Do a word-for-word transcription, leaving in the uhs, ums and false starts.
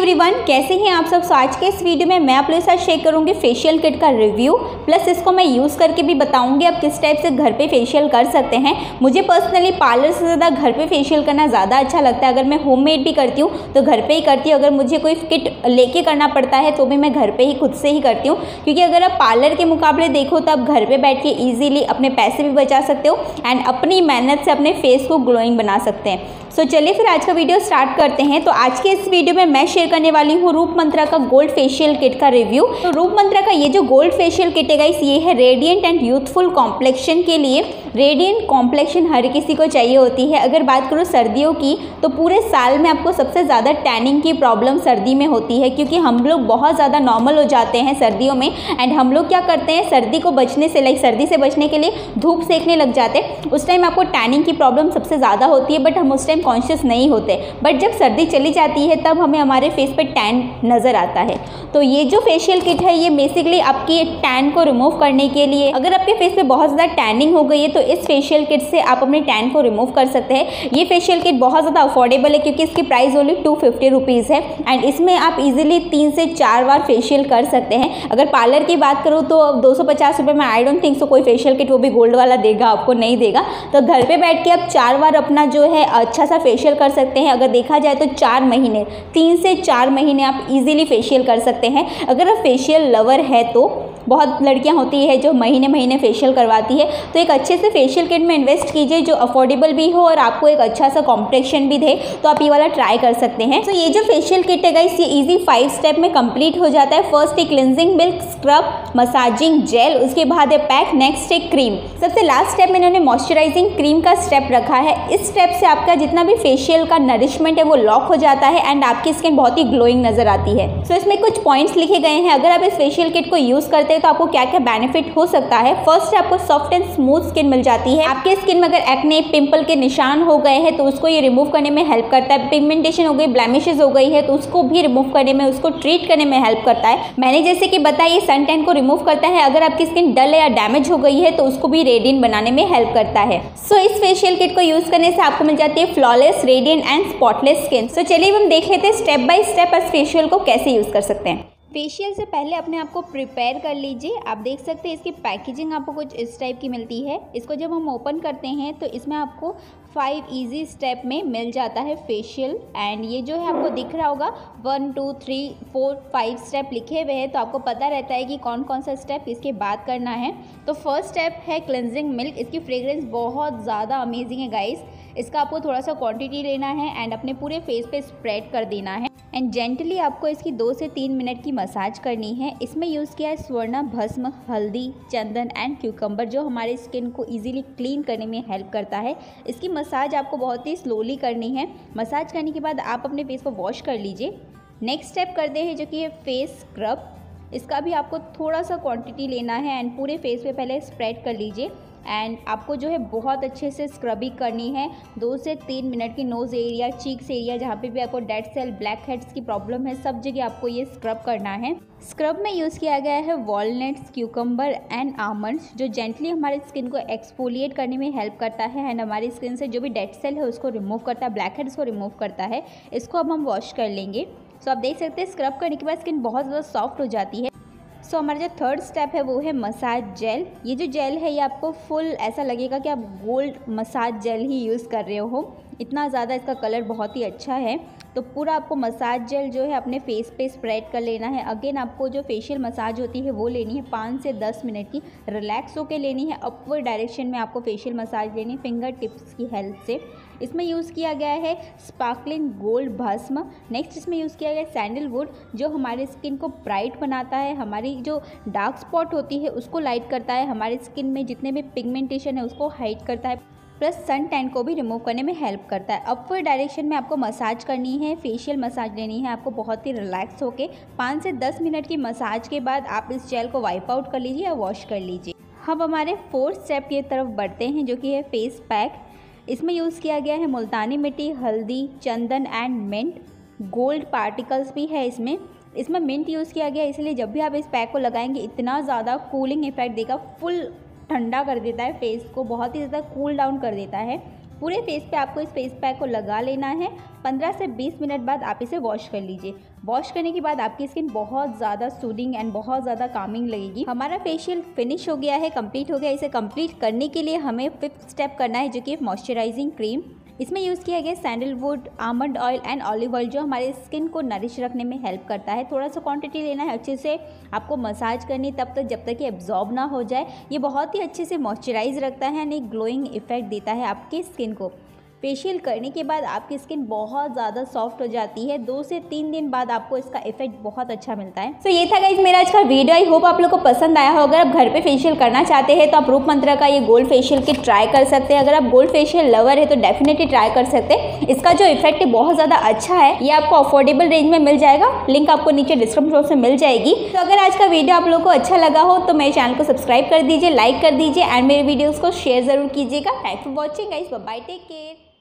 Everyone, कैसे हैं आप सब। सो आज के इस वीडियो में मैं आप लोगों के साथ शेयर करूंगी फेशियल किट का रिव्यू, प्लस इसको मैं यूज़ करके भी बताऊंगी आप किस टाइप से घर पे फेशियल कर सकते हैं। मुझे पर्सनली पार्लर से ज़्यादा घर पे फेशियल करना ज़्यादा अच्छा लगता है। अगर मैं होममेड भी करती हूँ तो घर पर ही करती हूँ। अगर मुझे कोई किट लेके करना पड़ता है तो भी मैं घर पर ही खुद से ही करती हूँ, क्योंकि अगर आप पार्लर के मुकाबले देखो तो आप घर पर बैठ के ईजिली अपने पैसे भी बचा सकते हो एंड अपनी मेहनत से अपने फेस को ग्लोइंग बना सकते हैं। सो so, चलिए फिर आज का वीडियो स्टार्ट करते हैं। तो आज के इस वीडियो में मैं शेयर करने वाली हूँ रूप मंत्रा का गोल्ड फेशियल किट का रिव्यू। तो रूप मंत्रा का ये जो गोल्ड फेशियल किट है गाइस, ये है रेडिएंट एंड यूथफुल कॉम्प्लेक्शन के लिए। रेडिएंट कॉम्प्लेक्शन हर किसी को चाहिए होती है। अगर बात करो सर्दियों की तो पूरे साल में आपको सबसे ज़्यादा टैनिंग की प्रॉब्लम सर्दी में होती है, क्योंकि हम लोग बहुत ज़्यादा नॉर्मल हो जाते हैं सर्दियों में। एंड हम लोग क्या करते हैं, सर्दी को बचने से लाइक सर्दी से बचने के लिए धूप सेकने लग जाते हैं। उस टाइम आपको टैनिंग की प्रॉब्लम सबसे ज़्यादा होती है, बट हम उस टाइम कॉन्शियस नहीं होते। बट जब सर्दी चली जाती है तब हमें हमारे फेस पे टैन नज़र आता है। तो ये जो फेशियल किट है ये बेसिकली आपकी टैन को रिमूव करने के लिए, अगर आपके फेस पे बहुत ज़्यादा टैनिंग हो गई है तो इस फेशियल किट से आप अपने टैन को रिमूव कर सकते हैं। ये फेशियल किट बहुत ज़्यादा अफोर्डेबल है, क्योंकि इसकी price only two fifty rupees है एंड इसमें आप इजीली तीन से चार बार फेशियल कर सकते हैं। अगर पार्लर की बात करूँ तो दो सौ पचास रुपये में आई डोंट थिंक सो कोई फेशियल किट, वो भी गोल्ड वाला देगा आपको, नहीं देगा। तो घर पे बैठ के आप चार बार अपना जो है अच्छा सा फेशियल कर सकते हैं। अगर देखा जाए तो चार महीने तीन से चार महीने आप इजीली फेशियल कर सकते हैं। अगर आप फेशियल लवर है तो बहुत लड़कियां होती है जो महीने महीने फेशियल करवाती है, तो एक अच्छे से फेशियल किट में इन्वेस्ट कीजिए जो अफोर्डेबल भी हो और आपको एक अच्छा सा कॉम्प्लेक्शन भी दे, तो आप ये वाला ट्राई कर सकते हैं। तो ये जो फेशियल किट है गाइस, ये इजी फाइव स्टेप में कंप्लीट हो जाता है। फर्स्ट है cleansing milk scrub, massaging gel, उसके बाद है पैक, नेक्स्ट है क्रीम। सबसे लास्ट स्टेप में इन्होंने मॉइस्चराइजिंग क्रीम का स्टेप रखा है। इस स्टेप से आपका जितना भी फेशियल का नरिशमेंट है वो लॉक हो जाता है एंड आपकी स्किन बहुत ही ग्लोइंग नजर आती है। सो so, इसमें कुछ पॉइंट्स लिखे गए हैं। अगर आप इस फेशियल किट को यूज करते हैं तो आपको क्या क्या बेनिफिट हो सकता है। फर्स्ट, आपको सॉफ्ट एंड स्मूथ स्किन मिल जाती है। आपके स्किन में अगर एक्ने, पिंपल के निशान हो गए हैं तो उसको ये रिमूव करने में हेल्प करता है। पिगमेंटेशन हो गई, ब्लेमिशेस हो गई है तो उसको भी रिमूव करने में, उसको ट्रीट करने में हेल्प करता है। मैंने जैसे कि बताया ये सन टैन को रिमूव करता है। अगर आपकी स्किन डल या डैमेज हो गई है तो उसको भी रेडिएंट बनाने में हेल्प करता है। सो so, इस फेशियल किट को यूज करने से आपको मिल जाती है flawless, radiant and spotless skin. So चलिए हम देख लेते हैं स्टेप बाय स्टेप इस फेशियल को कैसे यूज कर सकते हैं। फेशियल से पहले अपने आप को प्रिपेयर कर लीजिए। आप देख सकते हैं इसकी पैकेजिंग आपको कुछ इस टाइप की मिलती है। इसको जब हम ओपन करते हैं तो इसमें आपको फाइव इजी स्टेप में मिल जाता है फेशियल। एंड ये जो है आपको दिख रहा होगा one two three four five step लिखे हुए हैं, तो आपको पता रहता है कि कौन कौन सा स्टेप इसके बाद करना है। तो फर्स्ट स्टेप है क्लेंजिंग मिल्क। इसकी फ्रेग्रेंस बहुत ज़्यादा अमेजिंग है गाइस। इसका आपको थोड़ा सा क्वांटिटी लेना है एंड अपने पूरे फेस पे स्प्रेड कर देना है एंड जेंटली आपको इसकी दो से तीन मिनट की मसाज करनी है। इसमें यूज़ किया है स्वर्ण भस्म, हल्दी, चंदन एंड क्यूकम्बर, जो हमारे स्किन को इजीली क्लीन करने में हेल्प करता है। इसकी मसाज आपको बहुत ही स्लोली करनी है। मसाज करने के बाद आप अपने फेस को वॉश कर लीजिए। नेक्स्ट स्टेप करते हैं जो कि है फेस स्क्रब। इसका भी आपको थोड़ा सा क्वांटिटी लेना है एंड पूरे फेस पे पहले स्प्रेड कर लीजिए एंड आपको जो है बहुत अच्छे से स्क्रबिंग करनी है दो से तीन मिनट की। नोज़ एरिया, चीक्स एरिया, जहाँ पे भी आपको डेड सेल, ब्लैक हेड्स की प्रॉब्लम है, सब जगह आपको ये स्क्रब करना है। स्क्रब में यूज़ किया गया है वॉलनट्स, क्यूकम्बर एंड आमंड्स, जो जेंटली हमारे स्किन को एक्सफोलिएट करने में हेल्प करता है एंड हमारी स्किन से जो भी डेड सेल है उसको रिमूव करता है, ब्लैक हेड्स को रिमूव करता है। इसको अब हम वॉश कर लेंगे। सो आप देख सकते हैं स्क्रब करने के बाद स्किन बहुत ज़्यादा सॉफ्ट हो जाती है। सो so, हमारा जो थर्ड स्टेप है वो है मसाज जेल। ये जो जेल है ये आपको फुल ऐसा लगेगा कि आप गोल्ड मसाज जेल ही यूज़ कर रहे हो, इतना ज़्यादा इसका कलर बहुत ही अच्छा है। तो पूरा आपको मसाज जेल जो है अपने फेस पे स्प्रेड कर लेना है। अगेन आपको जो फेशियल मसाज होती है वो लेनी है पाँच से दस मिनट की, रिलैक्स होकर लेनी है। अपवर्ड डायरेक्शन में आपको फेशियल मसाज लेनी है फिंगर टिप्स की हेल्प से। इसमें यूज़ किया गया है स्पार्कलिंग गोल्ड भस्म। नेक्स्ट इसमें यूज़ किया गया है सैंडलवुड, जो हमारे स्किन को ब्राइट बनाता है, हमारी जो डार्क स्पॉट होती है उसको लाइट करता है, हमारे स्किन में जितने भी पिगमेंटेशन है उसको हाइड करता है, प्लस सन टैन को भी रिमूव करने में हेल्प करता है। अपवर्ड डायरेक्शन में आपको मसाज करनी है, फेशियल मसाज लेनी है आपको बहुत ही रिलैक्स होके। पाँच से दस मिनट की मसाज के बाद आप इस जेल को वाइप आउट कर लीजिए या वॉश कर लीजिए। अब हमारे फोर्थ स्टेप की तरफ बढ़ते हैं जो कि है फेस पैक। इसमें यूज़ किया गया है मुल्तानी मिट्टी, हल्दी, चंदन एंड मिंट। गोल्ड पार्टिकल्स भी है इसमें। इसमें मिंट यूज़ किया गया इसलिए जब भी आप इस पैक को लगाएंगे इतना ज़्यादा कूलिंग इफेक्ट देगा, फुल ठंडा कर देता है फेस को, बहुत ही ज़्यादा कूल डाउन कर देता है। पूरे फेस पे आपको इस फेस पैक को लगा लेना है। पंद्रह से बीस मिनट बाद आप इसे वॉश कर लीजिए। वॉश करने के बाद आपकी स्किन बहुत ज़्यादा सूदिंग एंड बहुत ज़्यादा कामिंग लगेगी। हमारा फेशियल फिनिश हो गया है, कंप्लीट हो गया। इसे कंप्लीट करने के लिए हमें फिफ्थ स्टेप करना है, जो कि मॉइस्चराइजिंग क्रीम। इसमें यूज़ किया गया sandalwood, almond oil and olive oil, जो हमारे स्किन को नरिश रखने में हेल्प करता है। थोड़ा सा क्वांटिटी लेना है, अच्छे से आपको मसाज करनी तब तक जब तक ये एब्जॉर्ब ना हो जाए। ये बहुत ही अच्छे से मॉइस्चराइज रखता है एंड एक ग्लोइंग इफेक्ट देता है आपकी स्किन को। फेशियल करने के बाद आपकी स्किन बहुत ज़्यादा सॉफ्ट हो जाती है। दो से तीन दिन बाद आपको इसका इफेक्ट बहुत अच्छा मिलता है। तो so, ये था गाइस मेरा आज का वीडियो। आई होप आप लोग को पसंद आया हो। अगर आप घर पे फेशियल करना चाहते हैं तो आप रूप मंत्रा का ये गोल्ड फेशियल किट ट्राई कर सकते हैं। अगर आप गोल्ड फेशियल लवर है तो डेफिनेटली ट्राई कर सकते हैं। इसका जो इफेक्ट है बहुत ज़्यादा अच्छा है। ये आपको अफोर्डेबल रेंज में मिल जाएगा। लिंक आपको नीचे डिस्क्रिप्शन बॉक्स में मिल जाएगी। तो अगर आज का वीडियो आप लोग को अच्छा लगा हो तो मेरे चैनल को सब्सक्राइब कर दीजिए, लाइक कर दीजिए एंड मेरे वीडियोज़ को शेयर ज़रूर कीजिएगा। Thanks for watching guys, bye bye, take care.